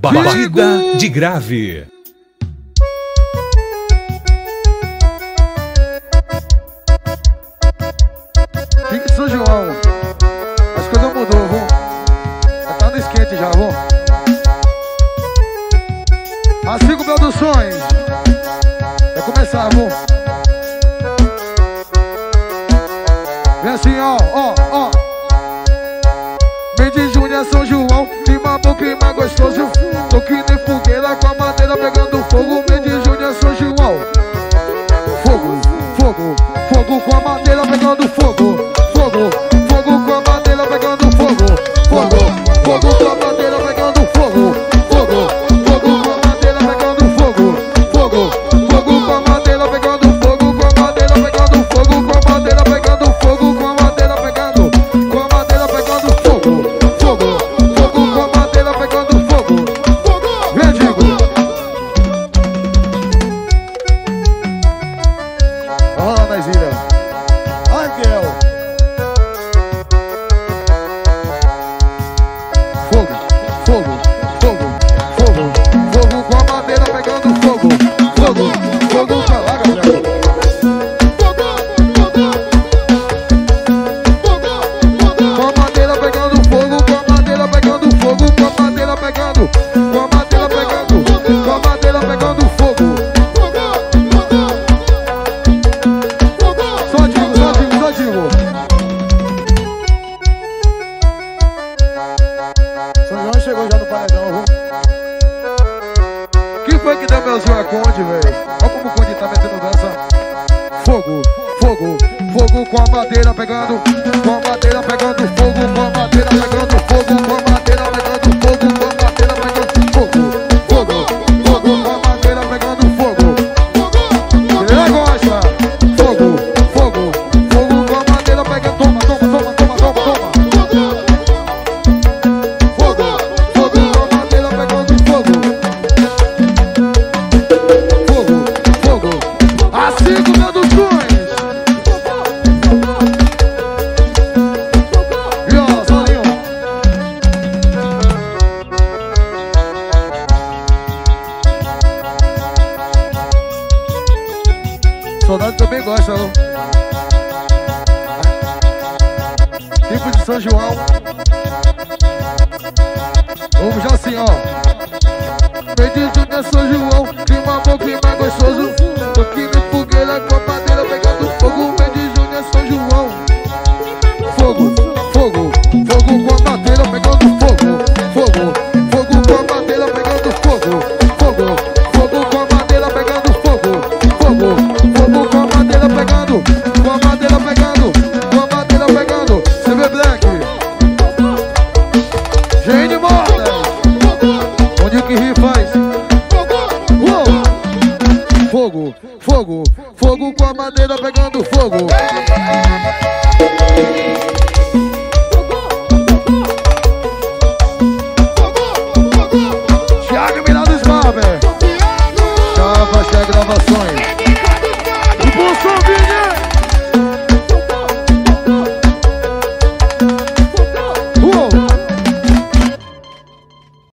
Batida de grave. Fique de São João. As coisas mudou, vamos. Já tá no esquente já, vamos. As 5 produções. Vai começar, vamos. Vem assim, ó, ó, ó. Mês de junho é São João, clima bom, clima gostoso. Tô que nem fogueira com a madeira pegando fogo. Mês de junho é São João. Fogo, fogo, fogo com a madeira pegando fogo. Fogo, fogo com a madeira pegando fogo. Fogo, fogo com a madeira pegando fogo. Fogo, fogo com a madeira pegando fogo. Fogo, fogo com a madeira pegando fogo. Com a madeira pegando fogo. Com a madeira pegando fogo. Com a madeira pegando. Com a madeira pegando fogo. Fogo, fogo com a madeira pegando fogo. Vem, digo. Rola nas ilhas. Angel. Fogo, fogo, fogo, fogo, fogo com a madeira pegando fogo. Fogo, fogo com a laga, com a madeira pegando fogo, com a madeira pegando fogo, com a madeira pegando, com a madeira pegando, com a madeira pegando fogo. Só digo, só digo, só digo. São João chegou já no paredão, viu? Quem foi que deu melzinho a Conde, velho? Olha como o Conde tá metendo dança. Fogo, fogo, fogo com a madeira pegando, com a madeira pegando fogo, com a madeira pegando fogo, com a madeira pegando fogo, com a madeira pegando fogo, fogo, fogo com a madeira pegando fogo. Ele gosta. Fogo, fogo, fogo com a madeira pegando. Toma, toma, toma, toma, toma, toma. Fogo, fogo com a madeira pegando fogo. Fogo, fogo. As 5 produções. E ó, solinho. Soldado também gosta, viu? Tipo de São João. Vamos já assim, ó. Mês de junho é São João, clima bom, clima gostoso. Tô que nem fogueira com a madeira pegando fogo. Mês de junho é São João. Fogo, fogo, fogo com a madeira pegando fogo. Fogo, fogo com a madeira pegando fogo. Fogo, fogo com a madeira pegando fogo. Fogo, fogo com a madeira pegando. Com a madeira pegando. Com a madeira pegando. CV Black. Gente morta. Onde que ri faz? Uou. Fogo, fogo, fogo com a madeira pegando fogo. Thiago Miranda Scarver.